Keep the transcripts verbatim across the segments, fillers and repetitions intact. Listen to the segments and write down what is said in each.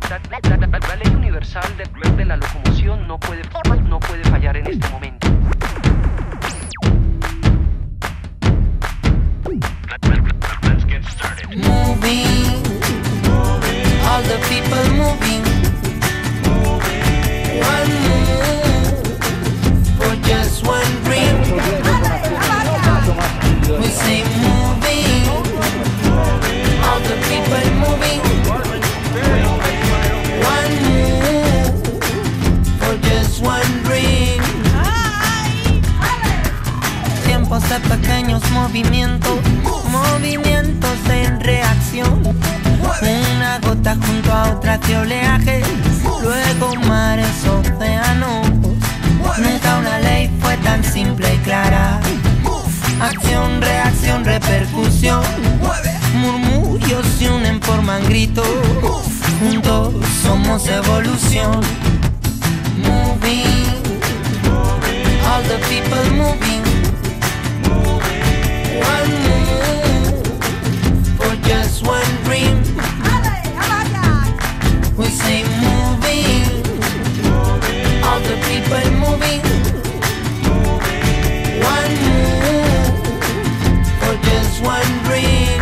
La ley universal de, de la locomoción no puede, no puede fallar en este momento. Let's get started. Moving, moving, all the people moving, moving. One move for just one dream. We say moving, all the people moving. One move for just one dream. Tiempos de pequeños movimientos, movimientos en reacción. Una gota junto a otra de oleaje, luego mares, océanos. Nunca una ley fue tan simple y clara. Acción, reacción, repercusión. Murmullos se unen, forman gritos. Juntos somos evolución. Moving, all the people moving. One move for just one dream. We say moving, all the people moving. One move for just one dream.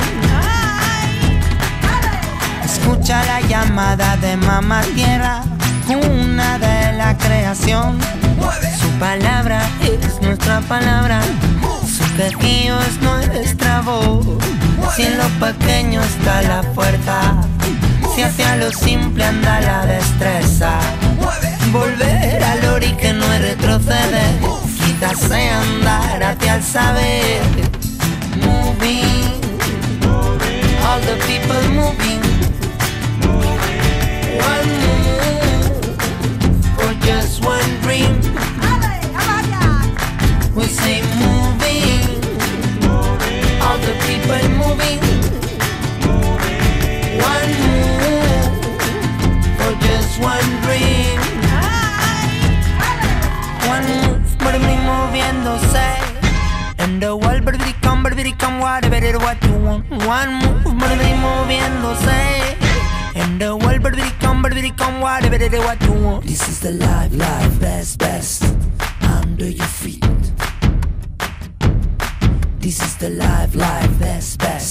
Escucha la llamada de mamá tierra, cuna de la creación. Su palabra es nuestra palabra, su quejío es nuestra voz. Si en lo pequeño está la fuerza, si hacia lo simple anda la destreza. Volver al ori que no es retroceder, quítase andar hacia el saber. Moving, all the people moving. One move for just one dream. We say moving, all the people moving. One move for just one dream. One move, baby, moviéndose. And the world, baby, come, baby, come, whatever it is what you want. One move, baby, moviéndose. And the world, baby, come, baby, come, whatever it is what you want. This is the life, life, best, best. Under your feet. This is the life, life, best, best.